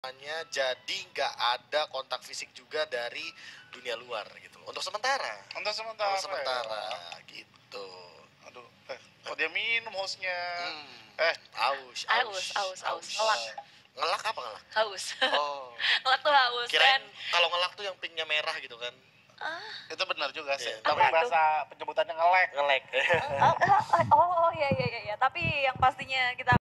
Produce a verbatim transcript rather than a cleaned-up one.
Hanya jadi nggak ada kontak fisik juga dari dunia luar gitu untuk sementara. Untuk sementara. Untuk sementara ya. gitu. Aduh, eh, kok dia minum hostnya? Hmm. Eh, aus, Aus, aus, aus, ngelak. Ngelak apa ngelak? Haus. Oh. Ngelak tuh haus Kirain kan. kalau ngelak tuh yang pinknya merah gitu kan. Ah, itu benar juga sih. Iya. Tapi Apa bahasa penyebutannya ngelek. Ngelek. oh, oh, oh, oh, iya iya iya iya. Tapi yang pastinya kita